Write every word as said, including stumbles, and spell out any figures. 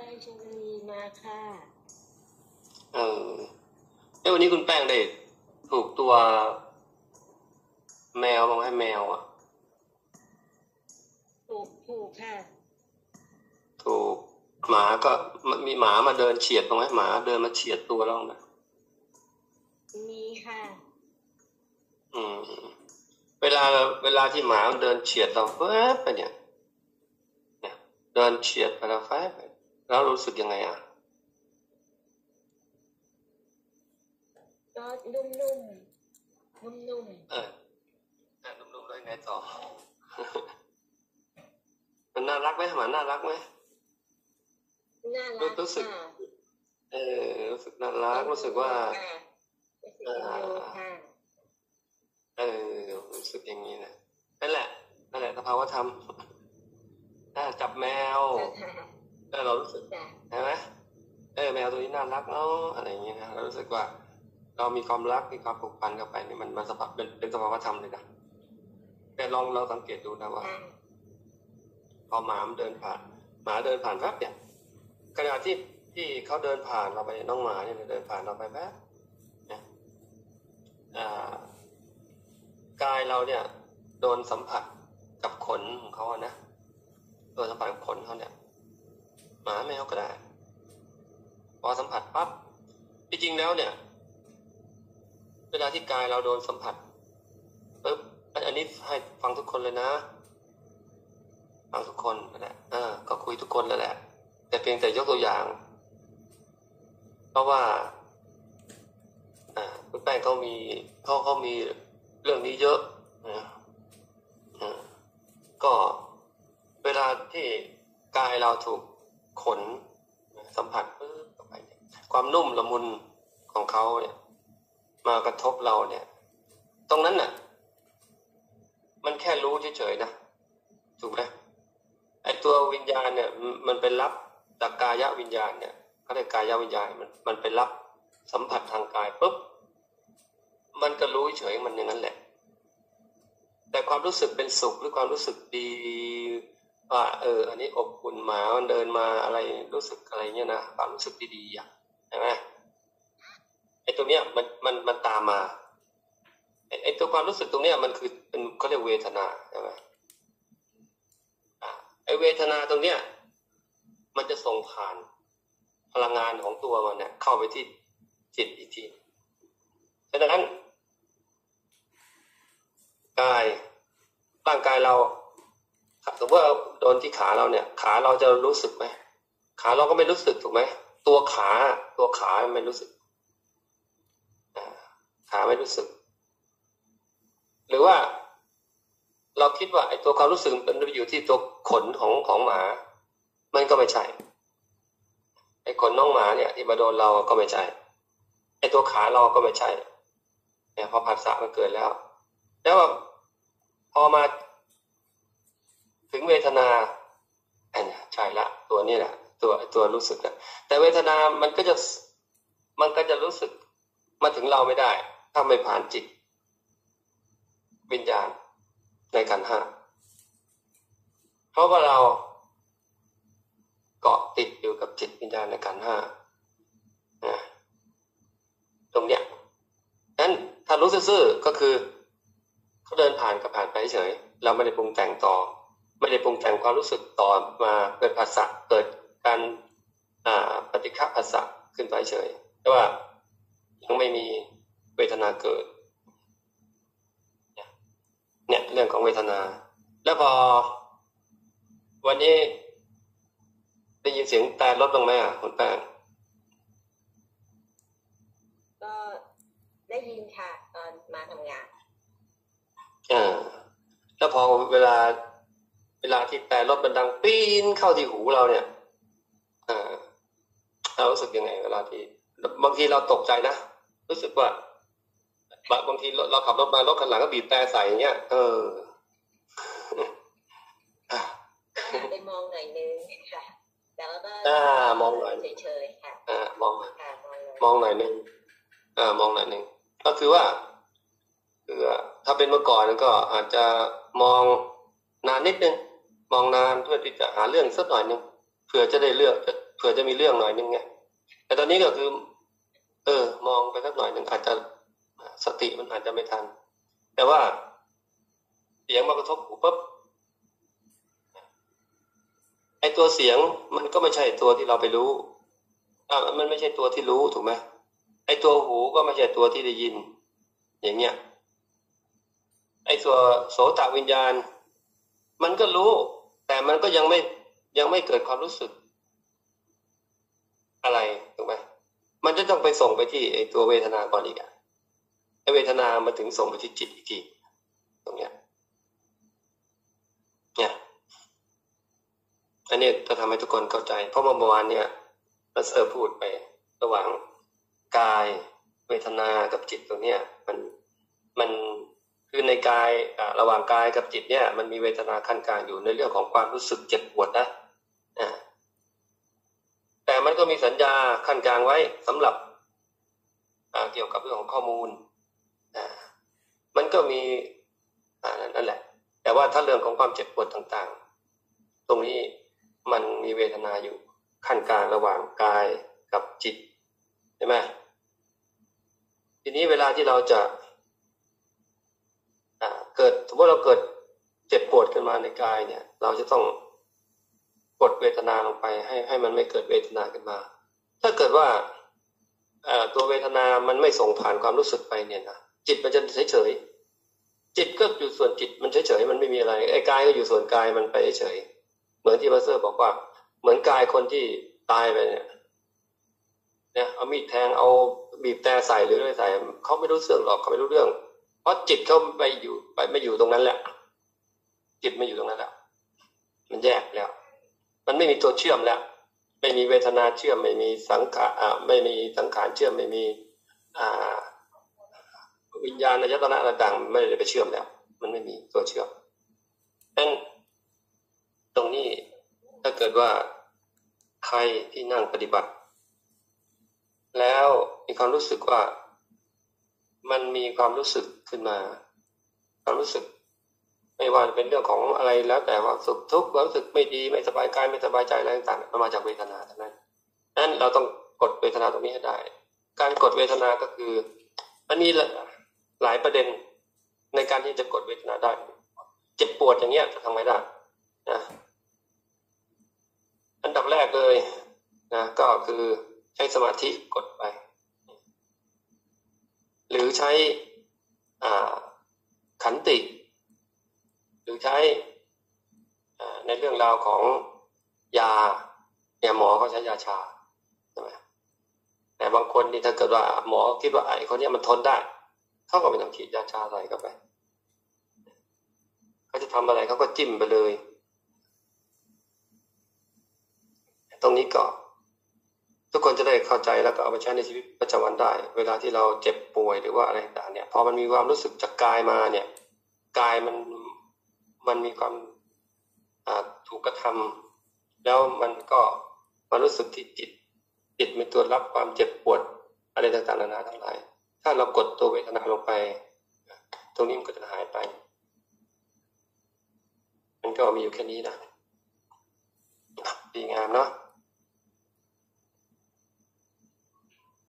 งชลบุรีมาค่ะเออเอ้วันนี้คุณแป้งได้ถูกตัวแมวบ้างไหมแมวอ่ะถูกถูกค่ะถูกหมาก็มีหมามาเดินเฉียดบ้างไหมหมาเดินมาเฉียดตัวเราไหมมีค่ะอืมเวลาเวลาที่หมาเดินเฉียดเราแป๊บไปเนี่ยเนี่ยเดินเฉียดไปแล้วแป๊บไปแล้วรู้สึกยังไงอ่ะก็นุ่มนุ่มนุ่มนุ่มเออนุ่มๆแล้วยังไงต่อ มันน่ารักไหมหมาน่ารักไหมน่ารักรู้สึกค่ะเออรู้สึกน่ารักรู้สึกว่าเออค่ะเออรู้สึกอย่างนี้นะนั่นแหละนั่นแหละสภาวะธรรมถ้าจับแมวเออเรารู้สึกใช่ไหมเออแมวตัวนี้น่ารักเนาะอะไรอย่างเงี้ยนะเรารู้สึกว่าเรามีความรักมีความผูกพันกับไปนี่มันมันสภาพเป็นเป็นสภาวะธรรมเลยนะแต่ลองเราสังเกตดูนะว่าพอหมาเดินผ่านหมาเดินผ่านแป๊บเนี่ยขณะที่ที่เขาเดินผ่านเราไปน้องหมาเนี่ยเดินผ่านเราไปแป๊บเนี่ยกายเราเนี่ยโดนสัมผัสกับขนของเขาอะนะโดนสัมผัสกับขนเขาเนี่ยหมาแมวก็ได้พอสัมผัสปั๊บจริงๆแล้วเนี่ยเวลาที่กายเราโดนสัมผัสปึ๊บอันนี้ให้ฟังทุกคนเลยนะฟังทุกคนนั่นแหละอ่าก็คุยทุกคนแล้วแหละแต่เพียงแต่ยกตัวอย่างเพราะว่าอ่าคุณแป้งเขามีเขาเขามีเรื่องนี้เยอะนะอ่าก็เวลาที่กายเราถูกขนสัมผัสปึ๊บเข้าไปความนุ่มละมุนของเขาเนี่ยมากระทบเราเนี่ยตรงนั้นน่ะมันแค่รู้เฉยๆนะถูกไหมไอ้ตัววิญญาณเนี่ยมันเป็นรับจากกายวิญญาณเนี่ยเขาเรียกกายวิญญาณมันมันเป็นรับสัมผัสทางกายปุ๊บมันก็รู้เฉยมันอย่างนั้นแหละแต่ความรู้สึกเป็นสุขหรือความรู้สึกดีว่าเอออันนี้อบอุ่นหมามันเดินมาอะไรรู้สึกอะไรเงี้ยนะความรู้สึกดีๆอ่ะใช่ไหมไอ้ตรงเนี้ยมันมันมันตามมาไอ้ไอ้ตัวความรู้สึกตรงเนี้ยมันคือเป็นเขาเรียกเวทนาใช่ไหมอ่าไอ้เวทนาตรงเนี้ยมันจะส่งผ่านพลังงานของตัวมันเนี่ยเข้าไปที่จิตอีกทีฉะนั้นกายร่างกายเราสมมติว่าโดนที่ขาเราเนี่ยขาเราจะรู้สึกไหมขาเราก็ไม่รู้สึกถูกไหมตัวขาตัวขาไม่รู้สึกขาไม่รู้สึกหรือว่าเราคิดว่าไอ้ตัวความรู้สึกมันอยู่ที่ตัวขนของของหมามันก็ไม่ใช่ไอ้ขนน้องหมาเนี่ยที่มาโดนเราก็ไม่ใช่ไอ้ตัวขาเราก็ไม่ใช่เนี่ยพอผัสสะมันเกิดแล้วแล้วพอมาถึงเวทนาอันนี้ใช่ละตัวนี้แหละตัวตัวรู้สึกนะแต่เวทนามันก็จะมันก็จะรู้สึกมาถึงเราไม่ได้ถ้าไม่ผ่านจิตวิญญาณในขันธ์ห้าเพราะว่าเราเกาะติดอยู่กับจิตวิญญาณในขันธ์ห้าตรงเนี้ยนั้นถ้ารู้ซื่อๆก็คือเขาเดินผ่านก็ผ่านไปเฉยเราไม่ได้ปรุงแต่งต่อไม่ได้ปรุงแต่งความรู้สึกต่อมาเกิดภาษาเกิดการอ่าปฏิฆะภาษาขึ้นไปเฉยแต่ว่ายังไม่มีเวทนาเกิดเนี่ยเรื่องของเวทนาแล้วพอวันนี้ได้ยินเสียงแต่ลดลงไหมอ่ะคุณแป้งก็ได้ยินค่ะตอนมาทำงานอ่าแล้วพอเวลาเวลาที่แต่รถมันดังปีนเข้าที่หูเราเนี่ยอ่าเรารู้สึกยังไงเวลาที่บางทีเราตกใจนะรู้สึกว่าบางทีเราขับรถมารถคันหลังก็บีบแต่ใส่อย่างเงี้ยเออไปมองหน่อยนึงค่ะแต่ว่าก็อ่ามองหน่อยเฉยๆค่ะอ่ามองมองหน่อยนึงอ่ามองหน่อยนึงก็คือว่าคือถ้าเป็นเมื่อก่อนก็อาจจะมองนานนิดนึงมองนานเพื่อที่จะหาเรื่องสักหน่อยนึงเพื่อจะได้เลือกเผื่อจะมีเรื่องหน่อยนึงไงแต่ตอนนี้ก็คือเออมองไปสักหน่อยหนึ่งอาจจะสติมันอาจจะไม่ทันแต่ว่าเสียงมากระทบหูปุ๊บไอตัวเสียงมันก็ไม่ใช่ตัวที่เราไปรู้อ่ามันไม่ใช่ตัวที่รู้ถูกไหมไอตัวหูก็ไม่ใช่ตัวที่ได้ยินอย่างเงี้ยไอตัวโสตวิญญาณมันก็รู้แต่มันก็ยังไม่ยังไม่เกิดความรู้สึกอะไรถูกไหมมันจะต้องไปส่งไปที่ไอตัวเวทนาก่อนอีกอะไอเวทนามาถึงส่งไปที่จิตอีกทีตรงเนี้ยเนี่ยอันนี้จะทำให้ทุกคนเข้าใจเพราะเมื่อวานเนี่ยเราเสิร์ฟพูดไประหว่างกายเวทนากับจิตตรงเนี้ยมันมันคือในกายระหว่างกายกับจิตเนี่ยมันมีเวทนาขั้นกลางอยู่ในเรื่องของความรู้สึกเจ็บปวดนะแต่มันก็มีสัญญาขั้นกลางไว้สำหรับเกี่ยวกับเรื่องของข้อมูลมันก็มีนั่นแหละแต่ว่าถ้าเรื่องของความเจ็บปวดต่างๆตรงนี้มันมีเวทนาอยู่ขั้นกลางระหว่างกายกับจิตใช่ไหมทีนี้เวลาที่เราจะเกิดสมมติเราเกิดเจ็บปวดขึ้นมาในกายเนี่ยเราจะต้องกดเวทนาลงไปให้ให้มันไม่เกิดเวทนาขึ้นมาถ้าเกิดว่าตัวเวทนามันไม่ส่งผ่านความรู้สึกไปเนี่ยนะจิตมันจะเฉยๆจิตก็อยู่ส่วนจิตมันเฉยๆมันไม่มีอะไรไอ้กายก็อยู่ส่วนกายมันไปเฉยเหมือนที่มาสเตอร์บอกว่าเหมือนกายคนที่ตายไปเนี่ยเนี่ยเอามีดแทงเอาบีบแต่ใส่หรืออะไรใส่เขาไม่รู้เรื่องหรอกเขาไม่รู้เรื่องเพราะจิตเขาไปอยู่ไปไม่อยู่ตรงนั้นแหละจิตไม่อยู่ตรงนั้นแล้วมันแยกแล้วมันไม่มีตัวเชื่อมแล้วไม่มีเวทนาเชื่อมไม่มีสังขารอ่าไม่มีสังขารเชื่อมไม่มีอ่าวิญญาณอายตนะต่างๆไม่ได้ไปเชื่อมแล้วมันไม่มีตัวเชื่อมดังนั้นตรงนี้ถ้าเกิดว่าใครที่นั่งปฏิบัติแล้วมีความรู้สึกว่ามันมีความรู้สึกขึ้นมาความรู้สึกไม่ว่าจะเป็นเรื่องของอะไรแล้วแต่ว่าสุขทุกข์รู้สึกไม่ดีไม่สบายกายไม่สบายใจอะไรต่างๆมันมาจากเวทนาทั้งนั้นนั้นเราต้องกดเวทนาตรงนี้ให้ได้การกดเวทนาก็คือมันมีหลายประเด็นในการที่จะกดเวทนาได้เจ็บปวดอย่างเงี้ยจะทำไงได้นะอันดับแรกเลยนะก็คือใช้สมาธิกดไปหรือใช้ขันติหรือใช้ในเรื่องราวของยาเนี่ยหมอเขาใช้ยาชาใช่ไหมแต่บางคนนี่ถ้าเกิดว่าหมอคิดว่าไอ้คนนี้มันทนได้เขาก็ไม่ต้องฉีดยาชาใส่เข้าไปเขาจะทำอะไรเขาก็จิ้มไปเลยตรงนี้ก็ทุกคนจะได้เข้าใจแล้วก็เอาไปใช้ในชีวิตประจำวันได้เวลาที่เราเจ็บป่วยหรือว่าอะไรต่างเนี่ยพอมันมีความรู้สึกจากกายมาเนี่ยกายมันมันมีความถูกกระทำแล้วมันก็มารู้สึกที่จิตจิตมีตัวรับความเจ็บปวดอะไรต่างๆนานาทั้งหลายถ้าเรากดตัวเวทนาลงไปตรงนี้มันก็จะหายไปมันก็มีอยู่แค่นี้นะดีงามเนาะ